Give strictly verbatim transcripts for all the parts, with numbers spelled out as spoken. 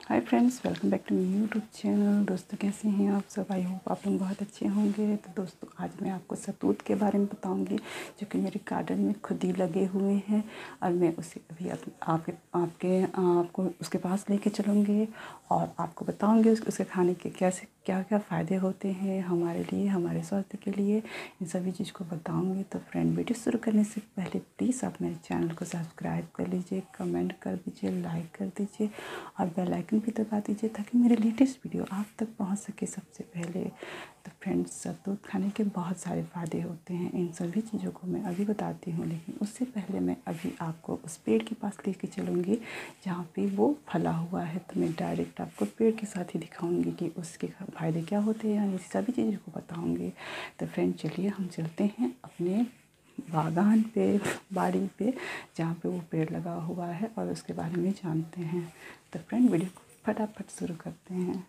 Hi friends, welcome back to my YouTube channel. दोस्तों कैसे हैं आप सब? आई होप आप लोग बहुत अच्छे होंगे। तो दोस्तों आज मैं आपको शहतूत के बारे में बताऊंगी, जो कि मेरे गार्डन में खुद ही लगे हुए हैं और मैं उसे अभी आप, आपके आपके आपको उसके पास लेके चलूँगी और आपको बताऊंगी उस, उसके खाने के कैसे क्या क्या फ़ायदे होते हैं हमारे लिए, हमारे स्वास्थ्य के लिए। इन सभी चीज़ को बताऊंगी। तो फ्रेंड, वीडियो शुरू करने से पहले प्लीज़ आप मेरे चैनल को सब्सक्राइब कर लीजिए, कमेंट कर दीजिए, लाइक कर दीजिए और बेल आइकन भी दबा दीजिए ताकि मेरे लेटेस्ट वीडियो आप तक पहुंच सके सबसे पहले। तो फ्रेंड्स, शहतूत खाने के बहुत सारे फ़ायदे होते हैं। इन सभी चीज़ों को मैं अभी बताती हूँ, लेकिन उससे पहले मैं अभी आपको उस पेड़ के पास लेके चलूँगी जहाँ पे वो फला हुआ है। तो मैं डायरेक्ट आपको पेड़ के साथ ही दिखाऊँगी कि उसके फ़ायदे क्या होते हैं, यानी सभी चीज़ों को बताऊँगी। तो फ्रेंड चलिए हम चलते हैं अपने बागान पे, बाड़ी पे, जहाँ पे वो पेड़ लगा हुआ है और उसके बारे में जानते हैं। तो फ्रेंड, वीडियो को फटाफट शुरू करते हैं।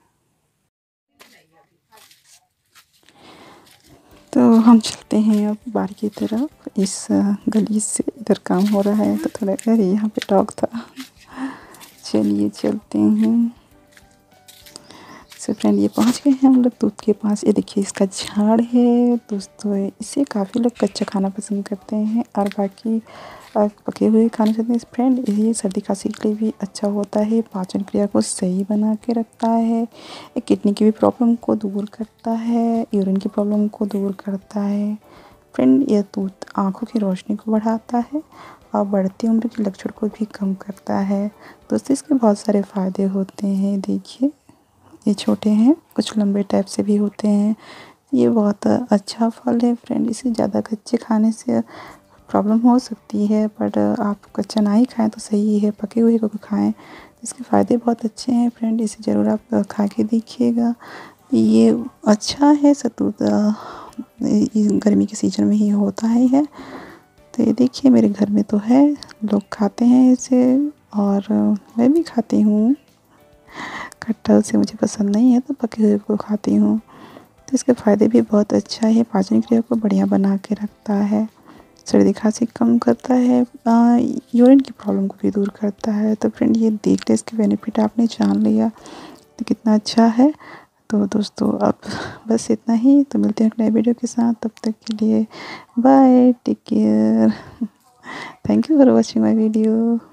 तो हम चलते हैं अब बाड़ी की तरफ। इस गली से इधर काम हो रहा है तो थोड़ा, अरे यहाँ पे डॉग था। चलिए चलते हैं। सो फ्रेंड, ये पहुँच गए हैं हम लोग तूत के पास। ये देखिए इसका झाड़ है दोस्तों। इसे काफ़ी लोग कच्चा खाना पसंद करते हैं और बाकी पके हुए खाना चाहते हैं। फ्रेंड, ये सर्दी खांसी के लिए भी अच्छा होता है, पाचन क्रिया को सही बना के रखता है, ये किडनी की भी प्रॉब्लम को दूर करता है, यूरिन की प्रॉब्लम को दूर करता है। फ्रेंड, यह तूत आँखों की रोशनी को बढ़ाता है और बढ़ती उम्र के लक्षण को भी कम करता है। दोस्तों, इसके बहुत सारे फ़ायदे होते हैं। देखिए, ये छोटे हैं, कुछ लंबे टाइप से भी होते हैं। ये बहुत अच्छा फल है फ्रेंड। इसे ज़्यादा कच्चे खाने से प्रॉब्लम हो सकती है, बट आप कच्चा ना ही खाएं तो सही है, पके हुए को खाएं। इसके फ़ायदे बहुत अच्छे हैं फ्रेंड, इसे ज़रूर आप खा के देखिएगा। ये अच्छा है। शहतूत गर्मी के सीज़न में ही होता ही है। तो ये देखिए मेरे घर में तो है, लोग खाते हैं इसे और मैं भी खाती हूँ। खट्टा से मुझे पसंद नहीं है तो पके हुए को खाती हूँ। तो इसके फ़ायदे भी बहुत अच्छा है, पाचन क्रिया को बढ़िया बना के रखता है, सर्दी खांसी कम करता है, यूरिन की प्रॉब्लम को भी दूर करता है। तो फ्रेंड, ये देख ले, इसके बेनिफिट आपने जान लिया तो कितना अच्छा है। तो दोस्तों अब बस इतना ही। तो मिलते हैं एक नए वीडियो के साथ, तब तक के लिए bye, take care, thank you for watching my video.